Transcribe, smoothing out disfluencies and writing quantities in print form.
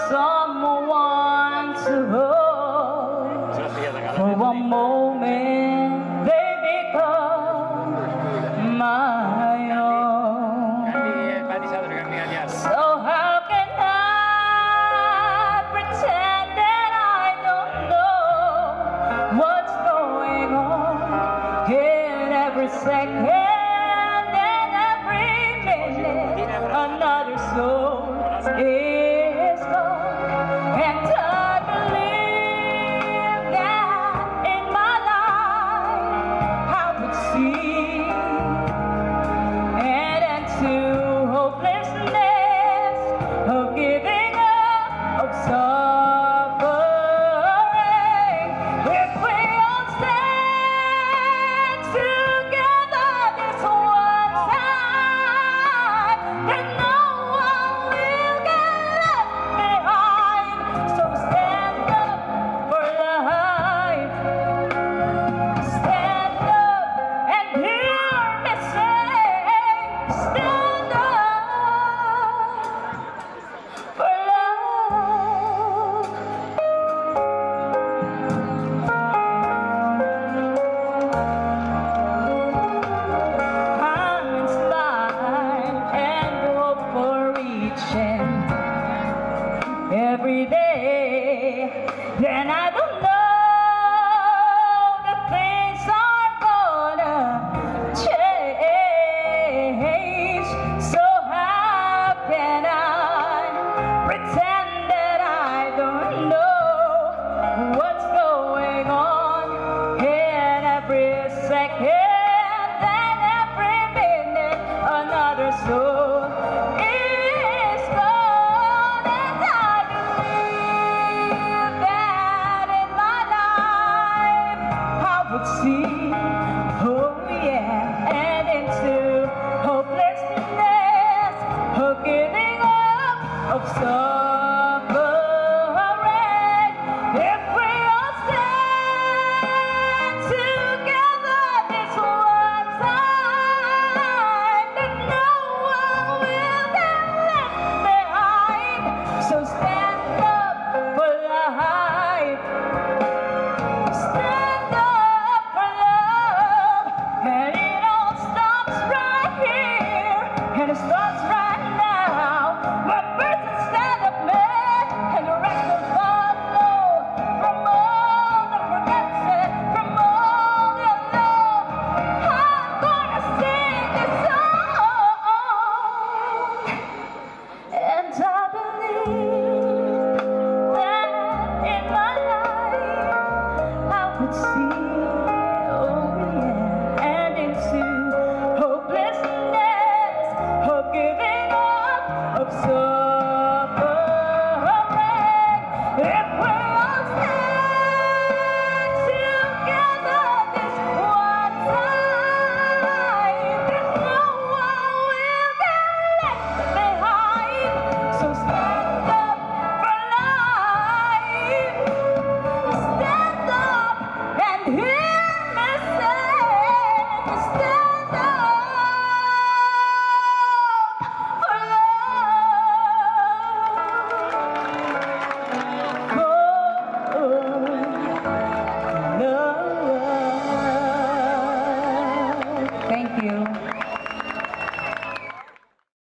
someone to hold. For one moment they become my own. So how can I pretend that I don't know what's going on in every second and every minute? Another soul is gone, and I believe that in my life I would see an end to hopelessness of giving up, of suffering. If we all stand together this one time, then no one will get left behind. So stand up for life. Stand up and hear me say, stand up for love. I'm inspired and hope for reaching every day.